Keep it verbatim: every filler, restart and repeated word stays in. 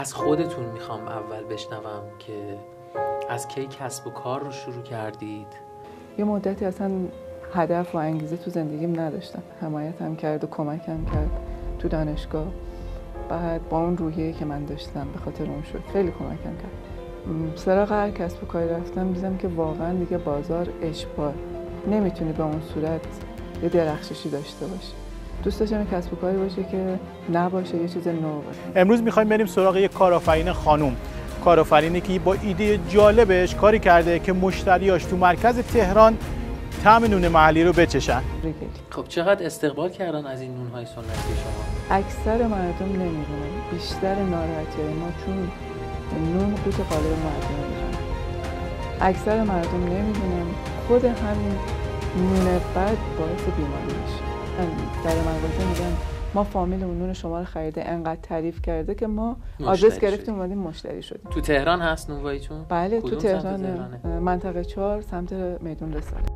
از خودتون میخوام اول بشنوم که از کی کسب و کار رو شروع کردید؟ یه مدتی اصلا هدف و انگیزه تو زندگیم نداشتم. حمایتم کرد و کمکم کرد تو دانشگاه. بعد با اون روحیه‌ای که من داشتم به خاطر اون شد، خیلی کمکم کرد. سراغ هر کسب و کاری رفتم دیدم که واقعا دیگه بازار اشباع، نمیتونی به اون صورت یه درخششی داشته باشی. دوست داشتم کسب و کاری باشه که نباشه یه چیز نو باشه. امروز می‌خوایم بریم سراغ یک کارآفرین خانم، کارآفرینی که با ایده جالبش کاری کرده که مشتریاش تو مرکز تهران طعم نون محلی رو بچشن. خب چقدر استقبال کردن از این نون‌های سنتی شما؟ اکثر مردم نمیدونن. بیشتر ناراحتی ما چون نون قوت قالب مردم میشن. اکثر مردم نمیدونن خود همین نون بد باعث بیماری میشه. در مغازه میگن ما فامیل اون نون شما رو خریده، انقدر تعریف کرده که ما آدرس گرفتیم اومدیم مشتری شدیم. تو تهران هست نونواییتون؟ بله تو تهران، تهرانه؟ منطقه چهار سمت میدون رساله.